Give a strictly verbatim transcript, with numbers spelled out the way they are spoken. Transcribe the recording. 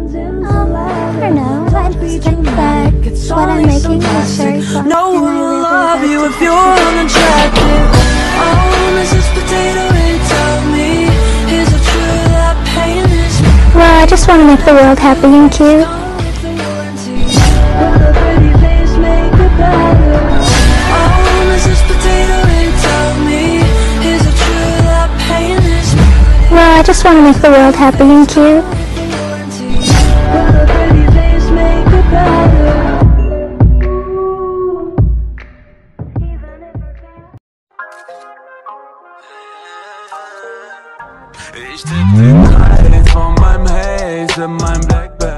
Um, I don't know, I just think that what I'm making is very fun. No and one I will really love like you to if you're unattractive. Oh, Missus Potato Head, tell me, is it true that pain is Well, I just want to make the world happy and cute. with the warranty? Will a pretty face make it better? Oh, Missus Potato Head, tell me, is it true that pain is Well, I just want to make the world happy and cute. Will a pretty face make it better? Ich tippe den Preis von meinem Haze in meinem Blackberry.